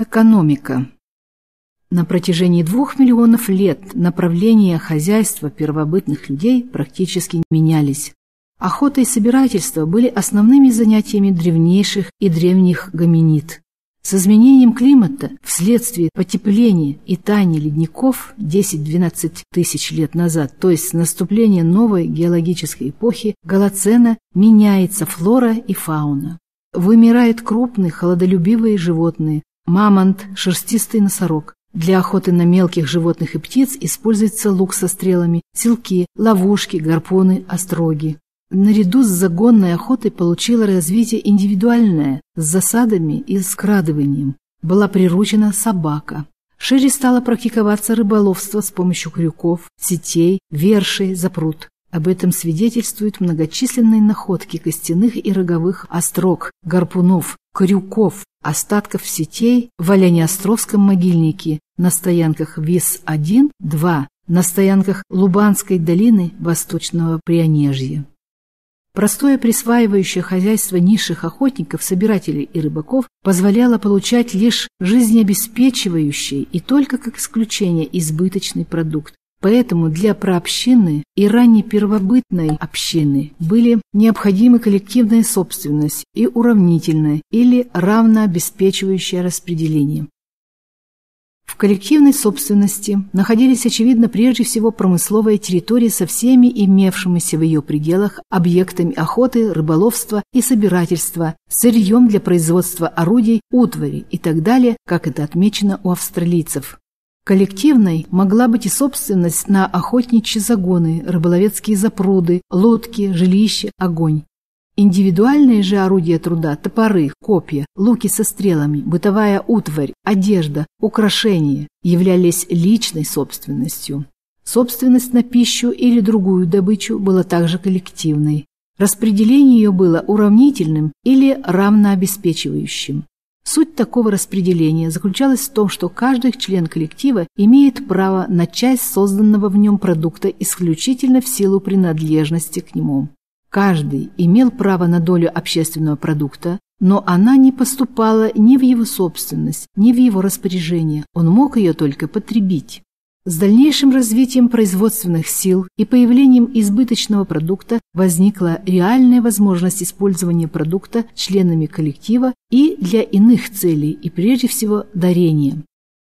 Экономика. На протяжении 2 миллионов лет направления хозяйства первобытных людей практически не менялись. Охота и собирательство были основными занятиями древнейших и древних гоминид. С изменением климата вследствие потепления и таяния ледников 10-12 тысяч лет назад, то есть с наступлением новой геологической эпохи Голоцена, меняется флора и фауна. Вымирают крупные холодолюбивые животные – мамонт, шерстистый носорог. Для охоты на мелких животных и птиц используется лук со стрелами, селки, ловушки, гарпуны, остроги. Наряду с загонной охотой получила развитие индивидуальное, с засадами и скрадыванием. Была приручена собака. Шире стало практиковаться рыболовство с помощью крюков, сетей, вершей, запрут. Об этом свидетельствуют многочисленные находки костяных и роговых острог, гарпунов, крюков, остатков сетей в Оленеостровском могильнике, на стоянках Вис-1, 2, на стоянках Лубанской долины Восточного Прионежья. Простое присваивающее хозяйство низших охотников, собирателей и рыбаков позволяло получать лишь жизнеобеспечивающий и только как исключение избыточный продукт. Поэтому для прообщины и ранней первобытной общины были необходимы коллективная собственность и уравнительное или равнообеспечивающее распределение. В коллективной собственности находились, очевидно, прежде всего промысловые территории со всеми имевшимися в ее пределах объектами охоты, рыболовства и собирательства, сырьем для производства орудий, утвари и так далее, как это отмечено у австралийцев. Коллективной могла быть и собственность на охотничьи загоны, рыболовецкие запруды, лодки, жилища, огонь. Индивидуальные же орудия труда, топоры, копья, луки со стрелами, бытовая утварь, одежда, украшения являлись личной собственностью. Собственность на пищу или другую добычу была также коллективной. Распределение ее было уравнительным или равнообеспечивающим. Суть такого распределения заключалась в том, что каждый член коллектива имеет право на часть созданного в нем продукта исключительно в силу принадлежности к нему. Каждый имел право на долю общественного продукта, но она не поступала ни в его собственность, ни в его распоряжение, он мог ее только потребить. С дальнейшим развитием производственных сил и появлением избыточного продукта возникла реальная возможность использования продукта членами коллектива и для иных целей, и прежде всего дарения.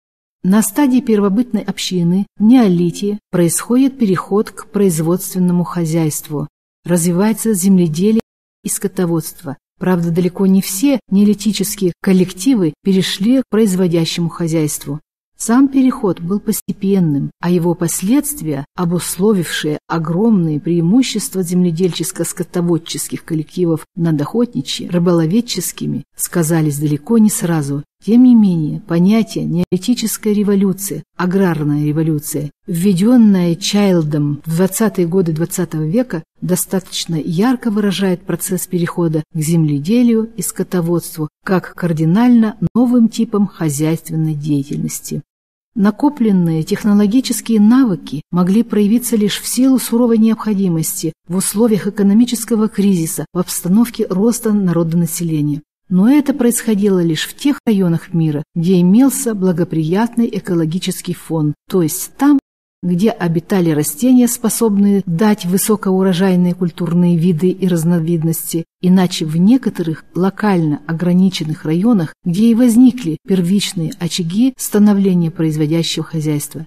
На стадии первобытной общины в неолите происходит переход к производственному хозяйству, развивается земледелие и скотоводство. Правда, далеко не все неолитические коллективы перешли к производящему хозяйству. Сам переход был постепенным, а его последствия, обусловившие огромные преимущества земледельческо-скотоводческих коллективов над охотничьи, рыболоведческими, сказались далеко не сразу. Тем не менее, понятие неолитическая революция, аграрная революция, введенная Чайлдом в 20-е годы XX века, достаточно ярко выражает процесс перехода к земледелию и скотоводству как кардинально новым типом хозяйственной деятельности. Накопленные технологические навыки могли проявиться лишь в силу суровой необходимости в условиях экономического кризиса в обстановке роста народонаселения. Но это происходило лишь в тех районах мира, где имелся благоприятный экологический фон, то есть там, где обитали растения, способные дать высокоурожайные культурные виды и разновидности, иначе в некоторых локально ограниченных районах, где и возникли первичные очаги становления производящего хозяйства.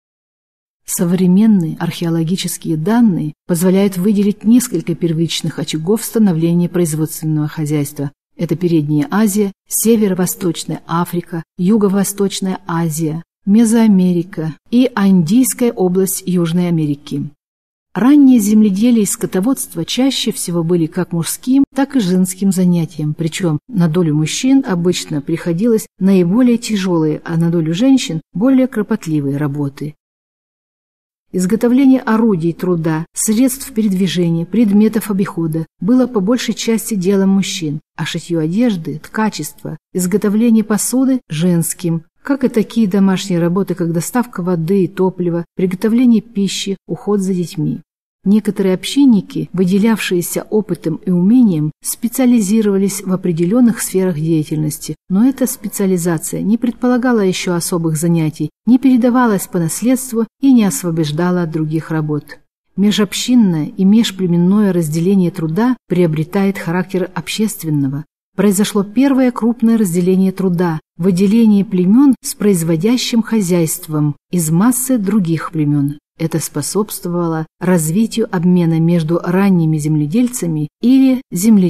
Современные археологические данные позволяют выделить несколько первичных очагов становления производственного хозяйства. Это Передняя Азия, Северо-Восточная Африка, Юго-Восточная Азия, Мезоамерика и Андийская область Южной Америки. Раннее земледелие и скотоводство чаще всего были как мужским, так и женским занятием, причем на долю мужчин обычно приходилось наиболее тяжелые, а на долю женщин – более кропотливые работы. Изготовление орудий труда, средств передвижения, предметов обихода было по большей части делом мужчин, а шитье одежды, ткачество, изготовление посуды – женским, как и такие домашние работы, как доставка воды и топлива, приготовление пищи, уход за детьми. Некоторые общинники, выделявшиеся опытом и умением, специализировались в определенных сферах деятельности, но эта специализация не предполагала еще особых занятий, не передавалась по наследству и не освобождала от других работ. Межобщинное и межплеменное разделение труда приобретает характер общественного. Произошло первое крупное разделение труда, выделение племен с производящим хозяйством из массы других племен. Это способствовало развитию обмена между ранними земледельцами или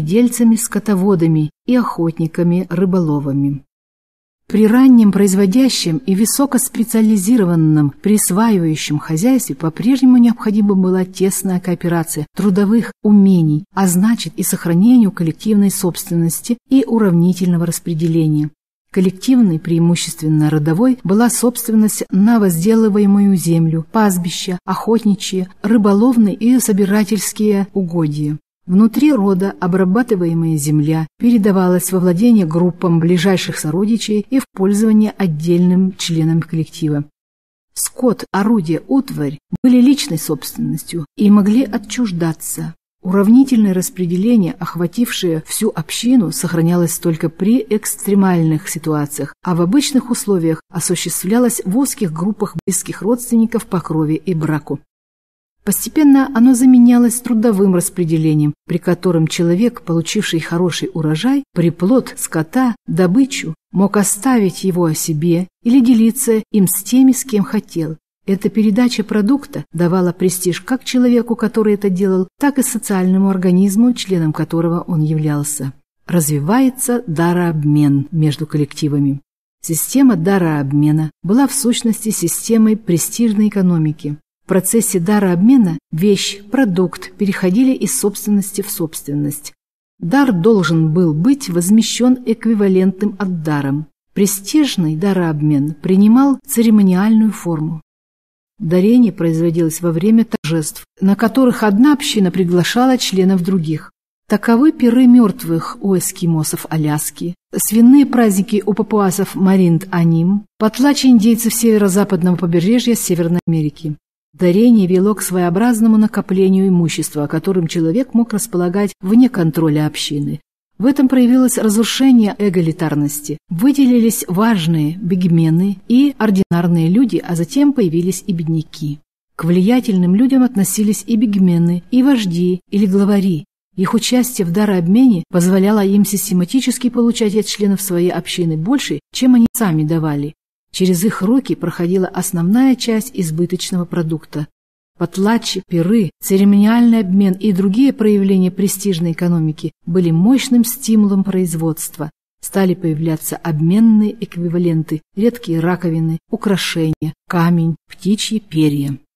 земледельцами-скотоводами и охотниками-рыболовами. При раннем производящем и высокоспециализированном присваивающем хозяйстве по-прежнему необходима была тесная кооперация трудовых умений, а значит и сохранению коллективной собственности и уравнительного распределения. Коллективной, преимущественно родовой, была собственность на возделываемую землю, пастбища, охотничьи, рыболовные и собирательские угодья. Внутри рода обрабатываемая земля передавалась во владение группам ближайших сородичей и в пользование отдельным членам коллектива. Скот, орудия, утварь были личной собственностью и могли отчуждаться. Уравнительное распределение, охватившее всю общину, сохранялось только при экстремальных ситуациях, а в обычных условиях осуществлялось в узких группах близких родственников по крови и браку. Постепенно оно заменялось трудовым распределением, при котором человек, получивший хороший урожай, приплод скота, добычу, мог оставить его себе или делиться им с теми, с кем хотел. Эта передача продукта давала престиж как человеку, который это делал, так и социальному организму, членом которого он являлся. Развивается дарообмен между коллективами. Система дарообмена была в сущности системой престижной экономики. В процессе дарообмена вещь, продукт переходили из собственности в собственность. Дар должен был быть возмещен эквивалентным отдаром. Престижный дарообмен принимал церемониальную форму. Дарение производилось во время торжеств, на которых одна община приглашала членов других. Таковы пиры мертвых у эскимосов Аляски, свиные праздники у папуасов Маринд-Аним, потлачи индейцев северо-западного побережья Северной Америки. Дарение вело к своеобразному накоплению имущества, которым человек мог располагать вне контроля общины. В этом проявилось разрушение эгалитарности. Выделились важные бигмены и ординарные люди, а затем появились и бедняки. К влиятельным людям относились и бигмены, и вожди или главари. Их участие в дарообмене позволяло им систематически получать от членов своей общины больше, чем они сами давали. Через их руки проходила основная часть избыточного продукта. Потлачи, пиры, церемониальный обмен и другие проявления престижной экономики были мощным стимулом производства. Стали появляться обменные эквиваленты, редкие раковины, украшения, камень, птичьи перья.